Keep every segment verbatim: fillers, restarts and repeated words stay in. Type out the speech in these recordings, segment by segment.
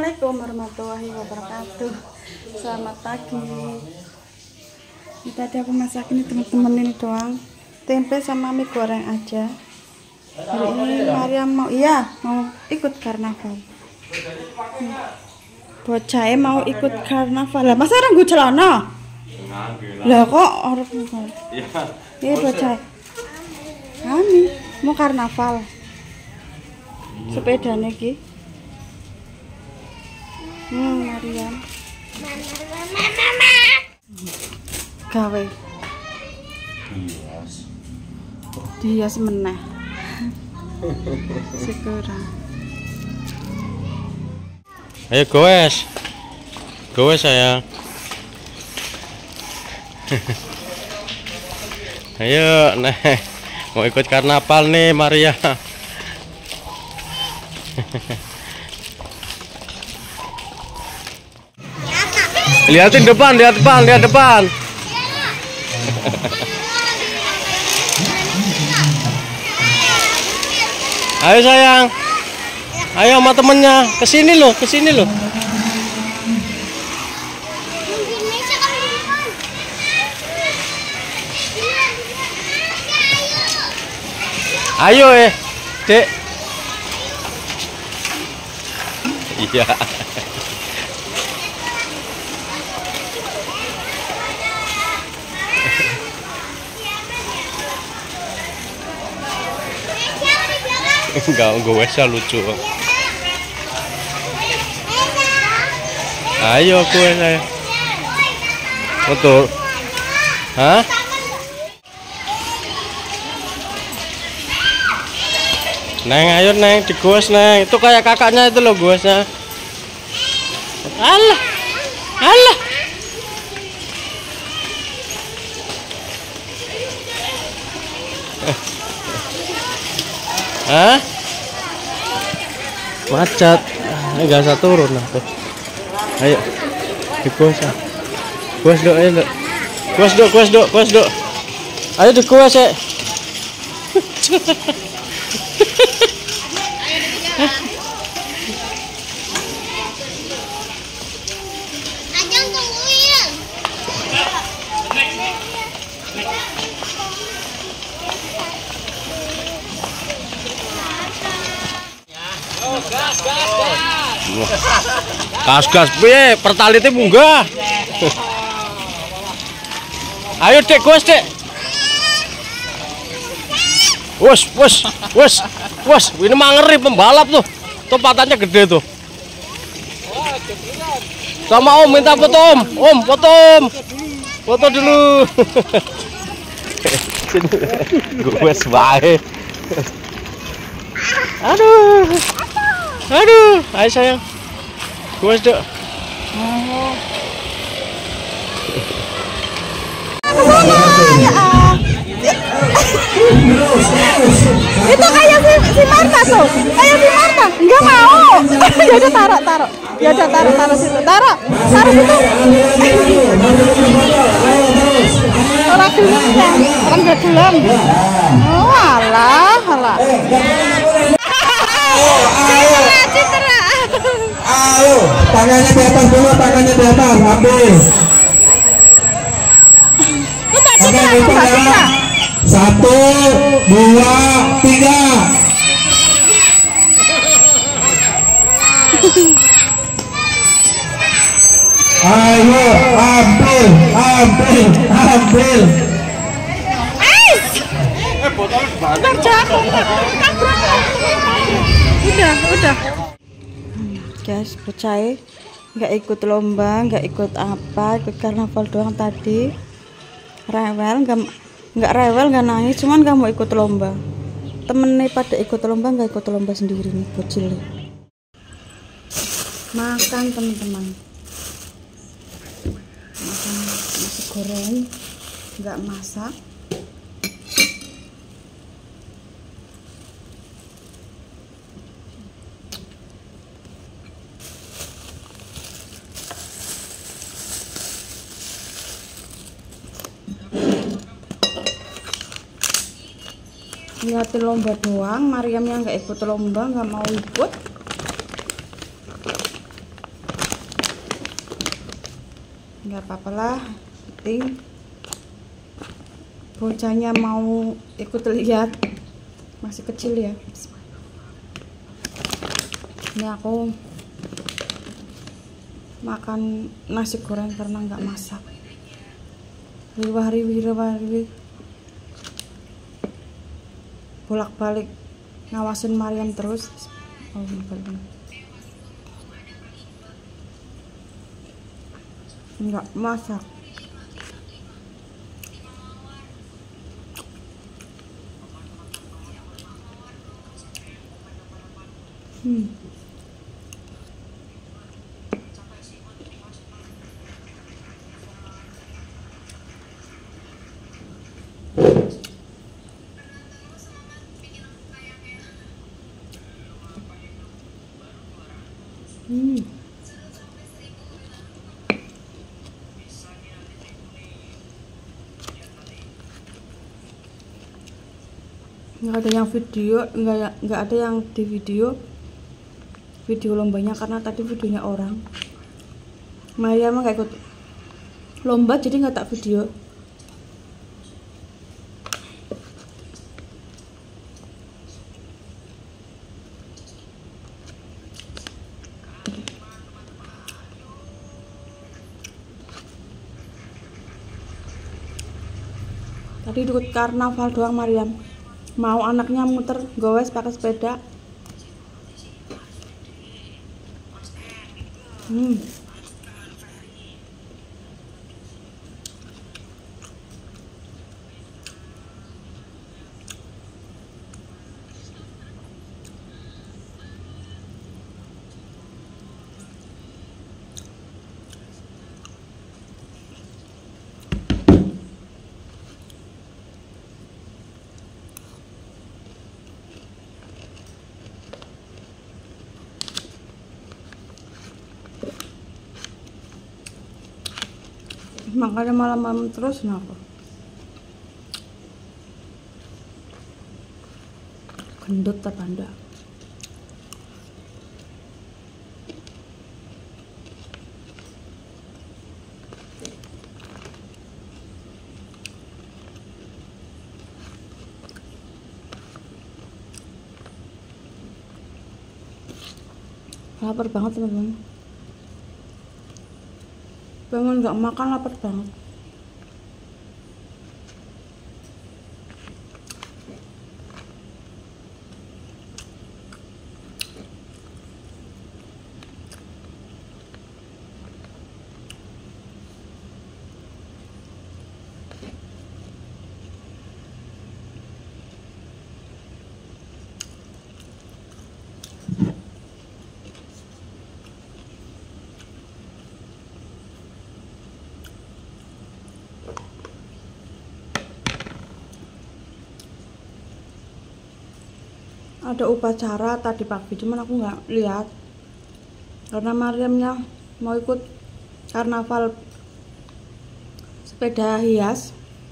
Assalamualaikum warahmatullahi wabarakatuh. Selamat pagi. Ini tadi aku masak ini teman-teman ini doang, tempe sama mie goreng aja. Hari ini Maria mau iya mau ikut karnaval. Bocah mau ikut karnaval lah. Masa orang gue celana? Lah kok orang bukan? Iya bocah. Kami mau karnaval. Sepeda nih. Hmm, Mariam. Gawe. Dias. Dias meneh. Sekarang. Ayo goes. Goes sayang. Ayo, nih. Mau ikut karnaval nih Maria. Lihatin depan, lihat depan, lihat depan. Ayo sayang. Ayo sama temennya. Kesini loh, kesini loh. Ayo eh, Dek. Iya. Enggak, gue wes lucu. Ayo gue saya. Betul. Hah? Neng, ayo Neng, digos Neng. Itu kayak kakaknya itu loh gosnya. Alah. Alah. Hah? Macet. Ini gak usah turun lah tuh. Ayo. Digos ah. Gos dok, ayo dok. Gos dok, gos dok, gos dok. Ayo digos ya. Ajang tungguin. Gas-gas piye, pertalite munggah. Ayo Dek, gos Dek. Wes, wes, wes, wes. Ini mah ngeri pembalap tuh. Tuh patahnya gede tuh. Sama Om minta foto Om. Om, foto Om. Foto dulu. Wes bae. Aduh. Aduh, ayo sayang. Wes dok. Itu kayak si, si Marta tuh, kayak si Marta, nggak mau. Ya udah taruh, taruh, ya udah taruh, taruh situ, taruh, taruh situ. Orang gelem ya, orang nggak gelem. Oh alah, alah. Citra, citra. Ayo, tangannya di atas dulu, tangannya di atas, ambil. Coba citra, coba citra. Satu, dua, tiga. Ayo, ambil, ambil, ambil. Eh, botol jatuh. Udah, udah. Guys, percaya nggak ikut lomba, nggak ikut apa, ikut karnaval doang tadi. Rewel, nggak nggak rewel, nggak nangis, cuman nggak mau ikut lomba. Temennya pada ikut lomba, nggak ikut lomba sendiri nih, bocil. Makan teman-teman. Makan nasi goreng, nggak masak. Lihatin lomba doang, Mariam yang nggak ikut lomba, nggak mau ikut. nggak apa-apa lah, penting bocahnya mau ikut lihat, masih kecil ya. Ini aku makan nasi goreng karena nggak masak. Riwah-riwih, riwah-riwih, bolak-balik ngawasin Mariam terus. Oh, bener. Nggak masak. Hmm. Hmm. Nggak ada yang video, nggak nggak ada yang di video video lombanya karena tadi videonya orang. Maria mah nggak ikut lomba jadi nggak tak video. Tadi ikut karnaval doang Mariam. Mau anaknya muter gowes pakai sepeda. Hmm. Makanya malam-malam terus kenapa? Gendut apa anda? Lapar banget teman-teman. Pengen nggak makan, lapar banget. Ada upacara tadi pagi, cuman aku nggak lihat karena Mariamnya mau ikut karnaval sepeda hias.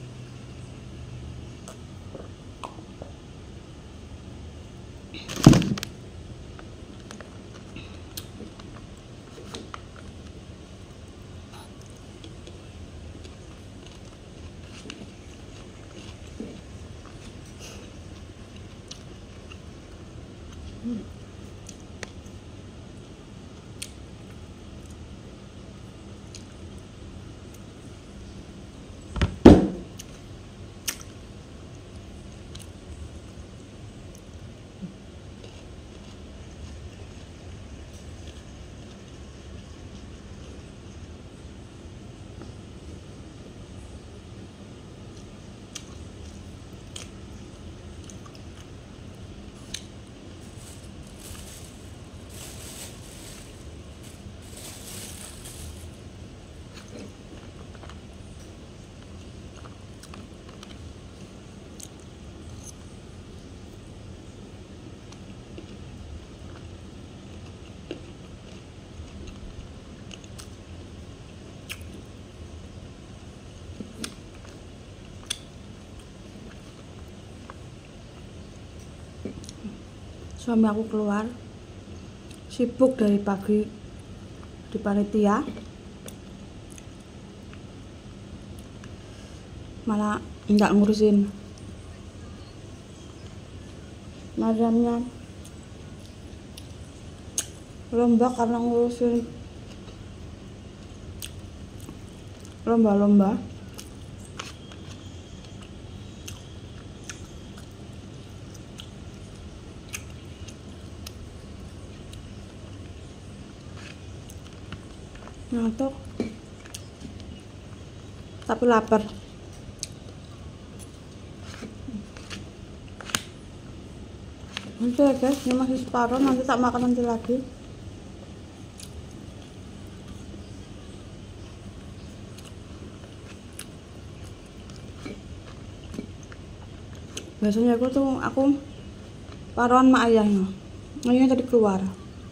Hmm. Suami aku keluar sibuk dari pagi di panitia. malah nggak ngurusin madamnya lomba karena ngurusin lomba-lomba. Ngantuk tapi lapar. Nanti ya guys, ini masih separuh, nanti tak makan nanti lagi. Biasanya aku tuh aku paruan mak ayahnya, ini tadi keluar.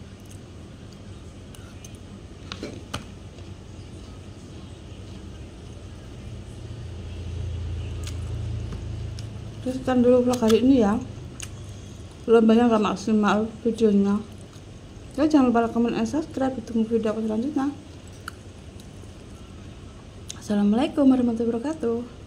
Terus sekian dulu vlog hari ini ya. Lombanya nggak maksimal videonya. Ya, jangan lupa like, comment, and subscribe. Tunggu video aku selanjutnya. Assalamualaikum warahmatullahi wabarakatuh.